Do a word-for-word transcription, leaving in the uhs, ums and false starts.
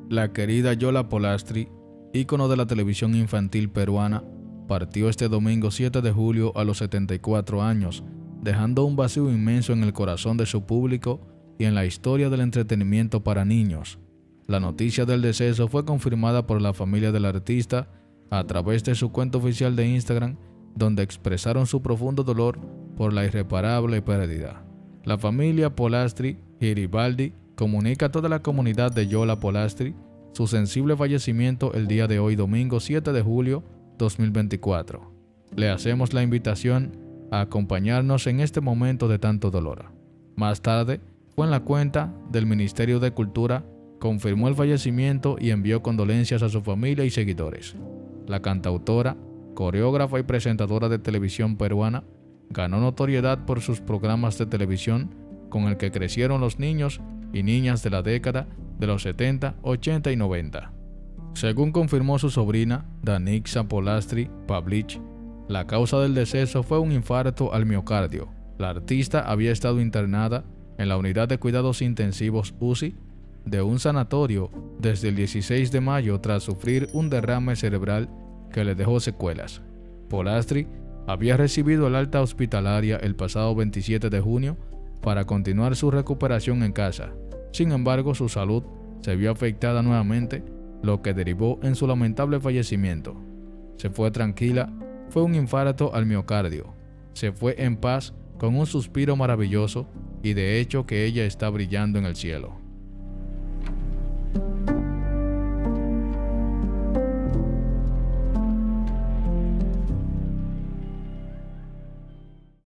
La querida Yola Polastri, ícono de la televisión infantil peruana, partió este domingo siete de julio a los setenta y cuatro años, dejando un vacío inmenso en el corazón de su público y en la historia del entretenimiento para niños. La noticia del deceso fue confirmada por la familia del artista a través de su cuenta oficial de Instagram, donde expresaron su profundo dolor por la irreparable pérdida. La familia Polastri Garibaldi comunica a toda la comunidad de Yola Polastri su sensible fallecimiento el día de hoy, domingo siete de julio dos mil veinticuatro. Le hacemos la invitación a acompañarnos en este momento de tanto dolor. Más tarde, fue en la cuenta del Ministerio de Cultura, confirmó el fallecimiento y envió condolencias a su familia y seguidores. La cantautora, coreógrafa y presentadora de televisión peruana ganó notoriedad por sus programas de televisión con el que crecieron los niños y niñas de la década de los setenta, ochenta y noventa. Según confirmó su sobrina, Danixa Polastri Pavlich, la causa del deceso fue un infarto al miocardio. La artista había estado internada en la unidad de cuidados intensivos U C I de un sanatorio desde el dieciséis de mayo tras sufrir un derrame cerebral que le dejó secuelas. Polastri había recibido el alta hospitalaria el pasado veintisiete de junio para continuar su recuperación en casa. Sin embargo, su salud se vio afectada nuevamente, lo que derivó en su lamentable fallecimiento. Se fue tranquila, fue un infarto al miocardio. Se fue en paz con un suspiro maravilloso y de hecho que ella está brillando en el cielo.